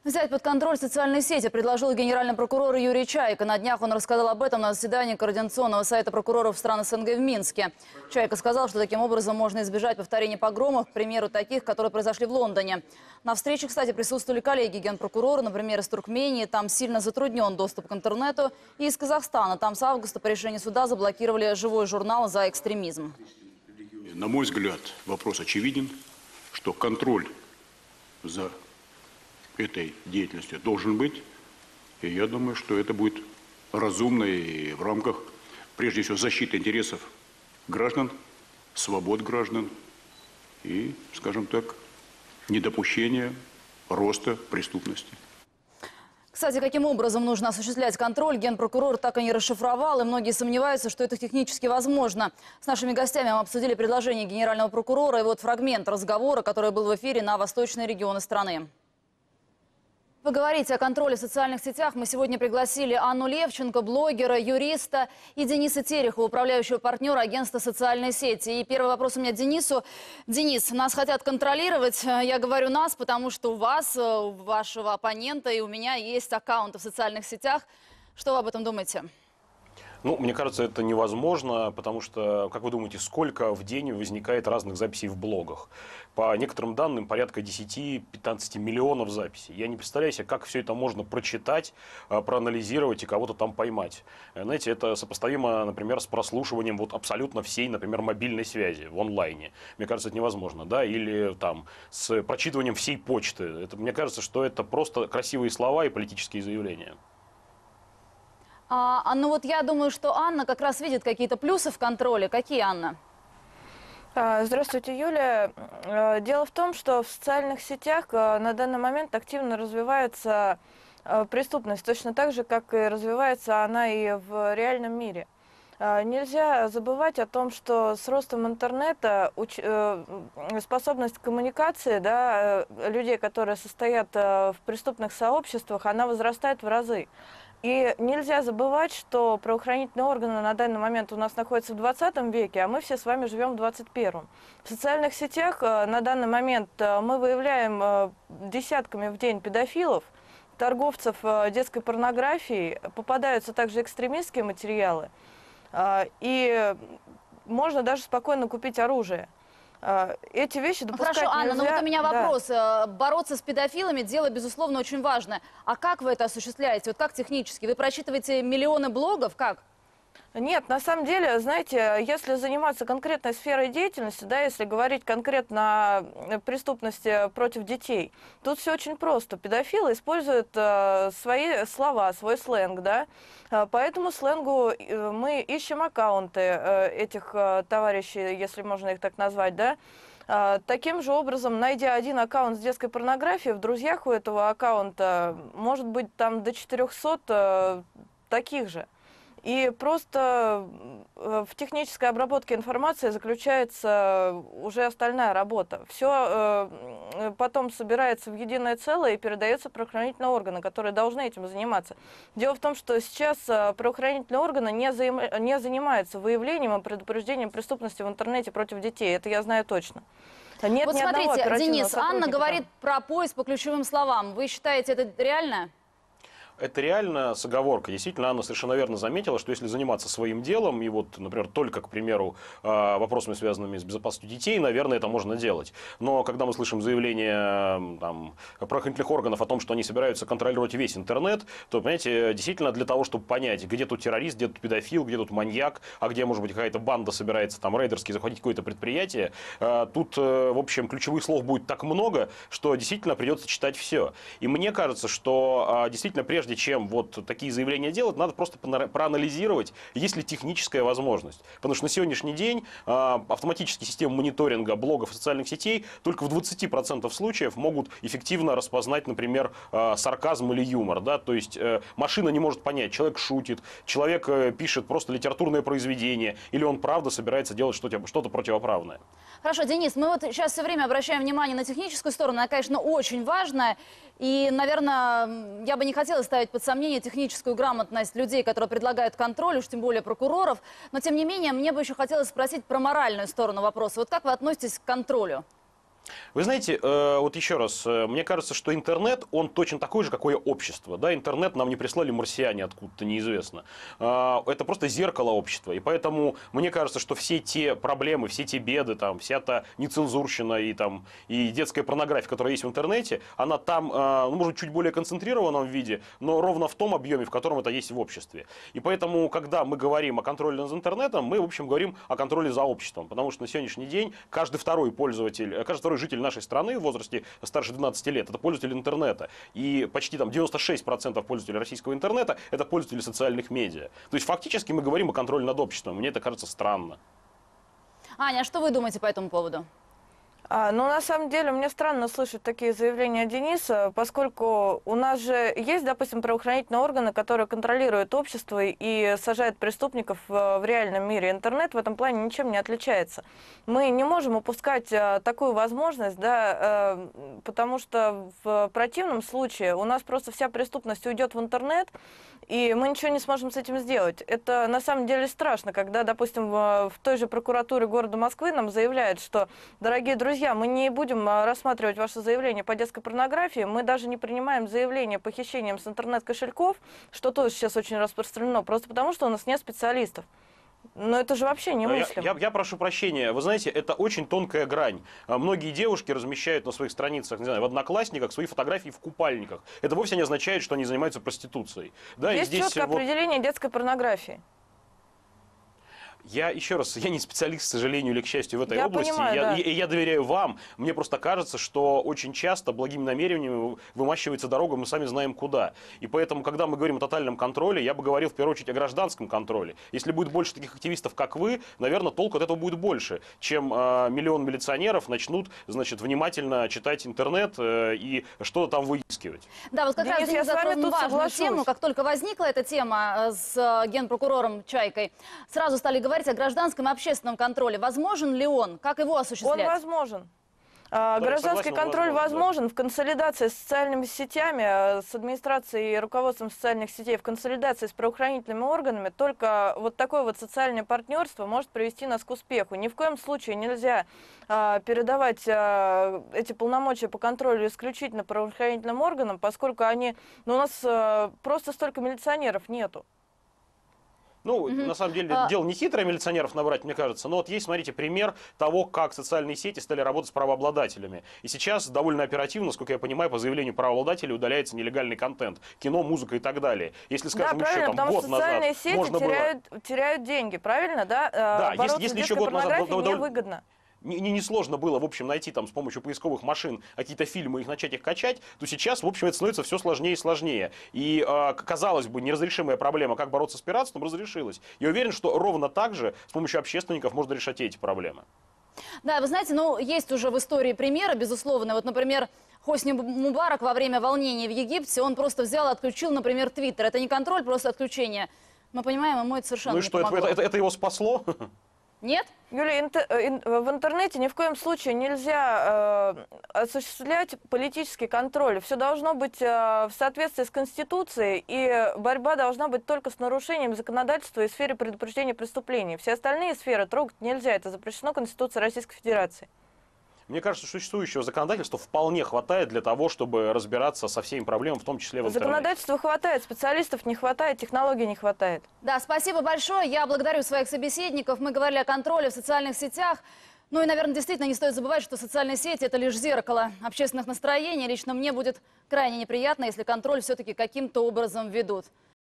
Взять под контроль социальные сети предложил генеральный прокурор Юрий Чайка. На днях он рассказал об этом на заседании Координационного совета прокуроров стран СНГ в Минске. Чайка сказал, что таким образом можно избежать повторения погромов, к примеру, таких, которые произошли в Лондоне. На встрече, кстати, присутствовали коллеги генпрокурора, например, из Туркмении. Там сильно затруднен доступ к интернету. И из Казахстана. Там с августа по решению суда заблокировали живой журнал за экстремизм. На мой взгляд, вопрос очевиден, что контроль за этой деятельностью должен быть. И я думаю, что это будет разумно и в рамках, прежде всего, защиты интересов граждан, свобод граждан и, скажем так, недопущения роста преступности. Кстати, каким образом нужно осуществлять контроль, генпрокурор так и не расшифровал, и многие сомневаются, что это технически возможно. С нашими гостями мы обсудили предложение генерального прокурора и вот фрагмент разговора, который был в эфире на восточные регионы страны. Поговорить о контроле в социальных сетях мы сегодня пригласили Анну Левченко, блогера, юриста, и Дениса Терехова, управляющего партнера агентства «Социальные сети». И первый вопрос у меня Денису. Денис, нас хотят контролировать. Я говорю нас, потому что у вас, у вашего оппонента и у меня есть аккаунты в социальных сетях. Что вы об этом думаете? Ну, мне кажется, это невозможно, потому что, как вы думаете, сколько в день возникает разных записей в блогах? По некоторым данным, порядка 10-15 миллионов записей. Я не представляю себе, как все это можно прочитать, проанализировать и кого-то там поймать. Знаете, это сопоставимо, например, с прослушиванием вот абсолютно всей, например, мобильной связи в онлайне. Мне кажется, это невозможно, да? Или там с прочитыванием всей почты. Мне кажется, что это просто красивые слова и политические заявления. Ну вот я думаю, что Анна как раз видит какие-то плюсы в контроле. Какие, Анна? Здравствуйте, Юлия. Дело в том, что в социальных сетях на данный момент активно развивается преступность, точно так же, как и развивается она и в реальном мире. Нельзя забывать о том, что с ростом интернета способность коммуникации, да, людей, которые состоят в преступных сообществах, она возрастает в разы. И нельзя забывать, что правоохранительные органы на данный момент у нас находятся в 20 веке, а мы все с вами живем в 21-м. В социальных сетях на данный момент мы выявляем десятками в день педофилов, торговцев детской порнографией, попадаются также экстремистские материалы, и можно даже спокойно купить оружие. Эти вещи допускать Хорошо, Анна, нельзя. но вот у меня вопрос. Да. Бороться с педофилами – дело, безусловно, очень важное. А как вы это осуществляете? Вот как технически? Вы прочитываете миллионы блогов? Как? Нет, на самом деле, знаете, если заниматься конкретной сферой деятельности, да, если говорить конкретно о преступности против детей, тут все очень просто. Педофилы используют свои слова, свой сленг, да, по этому сленгу мы ищем аккаунты этих товарищей, если можно их так назвать, да. Таким же образом, найдя один аккаунт с детской порнографией, в друзьях у этого аккаунта может быть там до 400 таких же. И просто в технической обработке информации заключается уже остальная работа. Все потом собирается в единое целое и передается в правоохранительные органы, которые должны этим заниматься. Дело в том, что сейчас правоохранительные органы не занимаются выявлением и предупреждением преступности в интернете против детей. Это я знаю точно. Нет Вот ни одного смотрите, оперативного Денис, Анна сотрудника говорит там. про поиск по ключевым словам. Вы считаете, это реально? Это реально с оговоркой. Действительно, Анна совершенно верно заметила, что если заниматься своим делом, и вот, например, только, к примеру, вопросами, связанными с безопасностью детей, наверное, это можно делать. Но когда мы слышим заявления правоохранительных органов о том, что они собираются контролировать весь интернет, то, понимаете, действительно для того, чтобы понять, где тут террорист, где тут педофил, где тут маньяк, а где, может быть, какая-то банда собирается там рейдерски захватить какое-то предприятие, тут, в общем, ключевых слов будет так много, что действительно придется читать все. И мне кажется, что действительно прежде чем вот такие заявления делать, надо просто проанализировать, есть ли техническая возможность. Потому что на сегодняшний день автоматические системы мониторинга блогов и социальных сетей только в 20% случаев могут эффективно распознать, например, сарказм или юмор. Да? То есть машина не может понять, человек шутит, человек пишет просто литературное произведение, или он правда собирается делать что-то противоправное. Хорошо, Денис, мы вот сейчас все время обращаем внимание на техническую сторону, она, конечно, очень важная. И, наверное, я бы не хотела ставить под сомнение техническую грамотность людей, которые предлагают контроль, уж тем более прокуроров. Но, тем не менее, мне бы еще хотелось спросить про моральную сторону вопроса. Вот как вы относитесь к контролю? Вы знаете, вот еще раз, мне кажется, что интернет, он точно такой же, какое общество. Да? Интернет нам не прислали марсиане откуда-то, неизвестно. Это просто зеркало общества. И поэтому мне кажется, что все те проблемы, все те беды, там, вся та нецензурщина и детская порнография, которая есть в интернете, она там, ну, может быть, чуть более концентрированном виде, но ровно в том объеме, в котором это есть в обществе. И поэтому, когда мы говорим о контроле над интернетом, мы, в общем, говорим о контроле за обществом. Потому что на сегодняшний день каждый второй пользователь, каждый второй житель нашей страны в возрасте старше 12 лет – это пользователь интернета. И почти там 96% пользователей российского интернета – это пользователи социальных медиа. То есть фактически мы говорим о контроле над обществом. Мне это кажется странно. Аня, а что вы думаете по этому поводу? Ну, на самом деле, мне странно слышать такие заявления Дениса, поскольку у нас же есть, допустим, правоохранительные органы, которые контролируют общество и сажают преступников в реальном мире. Интернет в этом плане ничем не отличается. Мы не можем упускать такую возможность, да, потому что в противном случае у нас просто вся преступность уйдет в интернет, и мы ничего не сможем с этим сделать. Это на самом деле страшно, когда, допустим, в той же прокуратуре города Москвы нам заявляют, что, дорогие друзья, мы не будем рассматривать ваше заявление по детской порнографии, мы даже не принимаем заявление по хищениям с интернет-кошельков, что тоже сейчас очень распространено, просто потому что у нас нет специалистов. Но это же вообще немыслимо. Я прошу прощения. Вы знаете, это очень тонкая грань. Многие девушки размещают на своих страницах, не знаю, в Одноклассниках свои фотографии в купальниках. Это вовсе не означает, что они занимаются проституцией. Да, есть и здесь четкое определение детской порнографии. Я еще раз, я не специалист, к сожалению, или к счастью, в этой области. Понимаю, да. Я доверяю вам. Мне просто кажется, что очень часто благими намерениями вымащивается дорога, мы сами знаем куда. И поэтому, когда мы говорим о тотальном контроле, я бы говорил в первую очередь о гражданском контроле. Если будет больше таких активистов, как вы, наверное, толку от этого будет больше, чем миллион милиционеров начнут, значит, внимательно читать интернет и что-то там выискивать. Да, вот как раз Денис затронул важную тему. Как только возникла эта тема с генпрокурором Чайкой, сразу стали говорить о гражданском и общественном контроле. Возможен ли он? Как его осуществлять? Он возможен. Гражданский контроль возможен в консолидации с социальными сетями, с администрацией и руководством социальных сетей, в консолидации с правоохранительными органами. Только вот такое вот социальное партнерство может привести нас к успеху. Ни в коем случае нельзя передавать эти полномочия по контролю исключительно правоохранительным органам, поскольку они, у нас просто столько милиционеров нету. Ну, на самом деле, дело не хитрое милиционеров набрать, мне кажется. Но вот есть, смотрите, пример того, как социальные сети стали работать с правообладателями. И сейчас довольно оперативно, насколько я понимаю, по заявлению правообладателей удаляется нелегальный контент. Кино, музыка и так далее. Если, скажем, да, еще там, год назад можно теряют деньги, правильно, да? Да, если еще год назад невыгодно. Несложно было, в общем, найти там с помощью поисковых машин какие-то фильмы и начать их качать, то сейчас, в общем, это становится все сложнее и сложнее. И, казалось бы, неразрешимая проблема, как бороться с пиратством, разрешилась. Я уверен, что ровно так же с помощью общественников можно решать эти проблемы. Да, вы знаете, ну, есть уже в истории примеры, безусловно. Вот, например, Хосни Мубарак во время волнений в Египте, он просто взял и отключил, например, Твиттер. Это не контроль, просто отключение. Мы понимаем, ему это совершенно не помогло. Ну и что, это его спасло? Нет? Юлия, в интернете ни в коем случае нельзя осуществлять политический контроль. Все должно быть в соответствии с Конституцией, и борьба должна быть только с нарушением законодательства и сферы предупреждения преступлений. Все остальные сферы трогать нельзя. Это запрещено Конституцией Российской Федерации. Мне кажется, что существующего законодательства вполне хватает для того, чтобы разбираться со всеми проблемами, в том числе в интернете. Законодательства хватает, специалистов не хватает, технологий не хватает. Да, спасибо большое. Я благодарю своих собеседников. Мы говорили о контроле в социальных сетях. Ну и, наверное, действительно не стоит забывать, что социальные сети – это лишь зеркало общественных настроений. Лично мне будет крайне неприятно, если контроль все-таки каким-то образом ведут.